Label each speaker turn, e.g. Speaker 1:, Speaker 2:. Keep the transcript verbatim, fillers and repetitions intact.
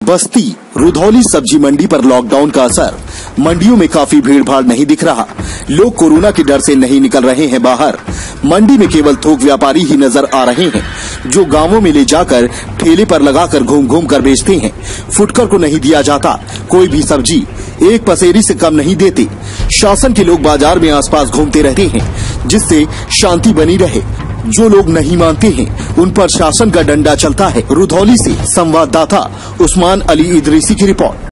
Speaker 1: बस्ती रुधौली सब्जी मंडी पर लॉकडाउन का असर। मंडियों में काफी भीड़ भाड़ नहीं दिख रहा। लोग कोरोना के डर से नहीं निकल रहे हैं बाहर। मंडी में केवल थोक व्यापारी ही नजर आ रहे हैं, जो गांवों में ले जाकर ठेले पर लगाकर घूम घूम कर बेचते हैं। फुटकर को नहीं दिया जाता कोई भी सब्जी, एक पसेरी से कम नहीं देते। शासन के लोग बाजार में आसपास घूमते रहते हैं, जिससे शांति बनी रहे। जो लोग नहीं मानते हैं उन पर शासन का डंडा चलता है। रुधौली से संवाददाता उस्मान अली इदरीसी की रिपोर्ट।